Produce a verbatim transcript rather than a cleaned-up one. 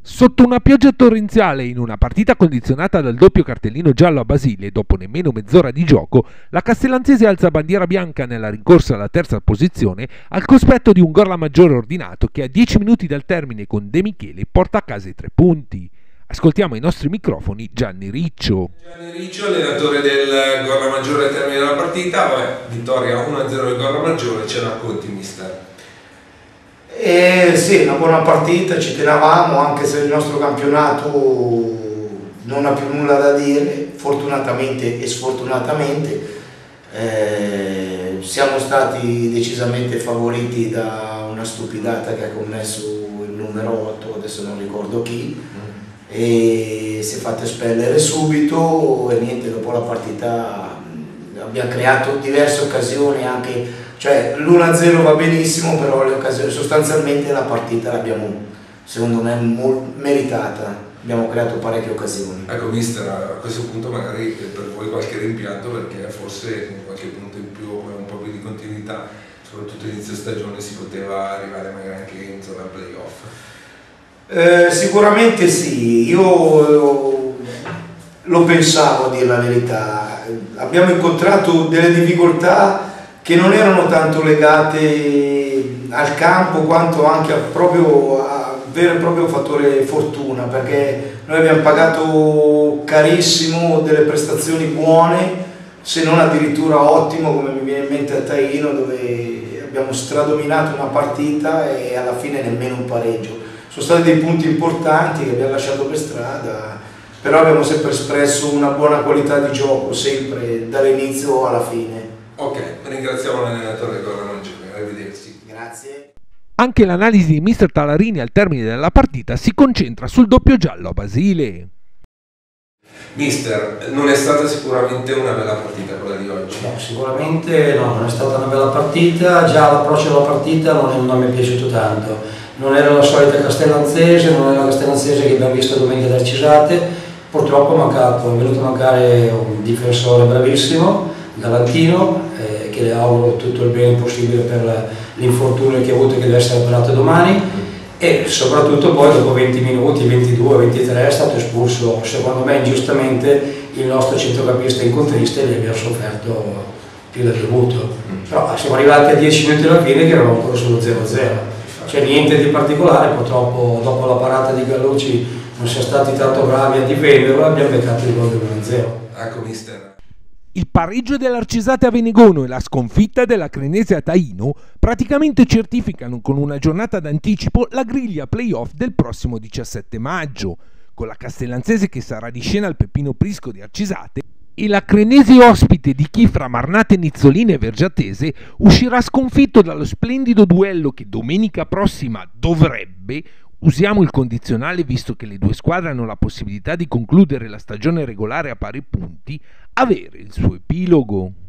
Sotto una pioggia torrenziale in una partita condizionata dal doppio cartellino giallo a Basile, dopo nemmeno mezz'ora di gioco, la Castellanzese alza bandiera bianca nella rincorsa alla terza posizione al cospetto di un gol a maggiore ordinato che a dieci minuti dal termine con De Michele porta a casa i tre punti. Ascoltiamo ai nostri microfoni Gianni Riccio. Gianni Riccio, allenatore del gol a maggiore al termine della partita. Vabbè, vittoria uno a zero del gol a maggiore, ce la racconti, mister? Eh, sì, una buona partita, ci tenevamo, anche se il nostro campionato non ha più nulla da dire, fortunatamente e sfortunatamente. Eh, siamo stati decisamente favoriti da una stupidata che ha commesso il numero otto, adesso non ricordo chi, e si è fatto espellere subito e niente, dopo la partita abbiamo creato diverse occasioni, anche cioè l'uno a zero va benissimo, però le occasioni, sostanzialmente la partita l'abbiamo secondo me meritata, abbiamo creato parecchie occasioni. Ecco mister, a questo punto magari per voi qualche rimpianto, perché forse qualche punto in più, un po' più di continuità, soprattutto inizio stagione, si poteva arrivare magari anche in zona playoff. Eh, sicuramente sì, io lo pensavo, a dire la verità. Abbiamo incontrato delle difficoltà che non erano tanto legate al campo quanto anche a proprio a vero e proprio fattore fortuna, perché noi abbiamo pagato carissimo delle prestazioni buone, se non addirittura ottimo, come mi viene in mente a Taino, dove abbiamo stradominato una partita e alla fine nemmeno un pareggio. Sono stati dei punti importanti che abbiamo lasciato per strada, però abbiamo sempre espresso una buona qualità di gioco, sempre dall'inizio alla fine. Ok, ringraziamo l'allenatore del gol a maggiore, arrivederci. Grazie. Anche l'analisi di mister Talarini al termine della partita si concentra sul doppio giallo a Basile. Mister, non è stata sicuramente una bella partita quella di oggi? No, sicuramente no, non è stata una bella partita, già l'approccio alla partita non, è, non mi è piaciuto tanto, non era la solita castellanzese, non era la castellanzese che abbiamo visto domenica ad Arcisate, purtroppo è, mancato, è venuto a mancare un difensore bravissimo, Galantino, eh, che le auguro tutto il bene possibile per l'infortunio che ha avuto e che deve essere operato domani, e soprattutto poi dopo venti minuti, ventidue, ventitré è stato espulso, secondo me ingiustamente, il nostro centrocampista incontrista e gli abbiamo sofferto più del dovuto. Però siamo arrivati a dieci minuti alla fine che eravamo ancora sullo zero a zero, cioè niente di particolare, purtroppo dopo la parata di Gallucci non siamo stati tanto bravi a difenderlo, abbiamo beccato il gol del uno a zero. Ecco mister. Il pareggio dell'Arcisate a Venegono e la sconfitta della Crenese a Taino praticamente certificano con una giornata d'anticipo la griglia playoff del prossimo diciassette maggio, con la Castellanzese che sarà di scena al Peppino Prisco di Arcisate e la Crenese ospite di chi fra Marnate Nizzolini e Vergiatese uscirà sconfitto dallo splendido duello che domenica prossima dovrebbe, usiamo il condizionale visto che le due squadre hanno la possibilità di concludere la stagione regolare a pari punti, avere il suo epilogo.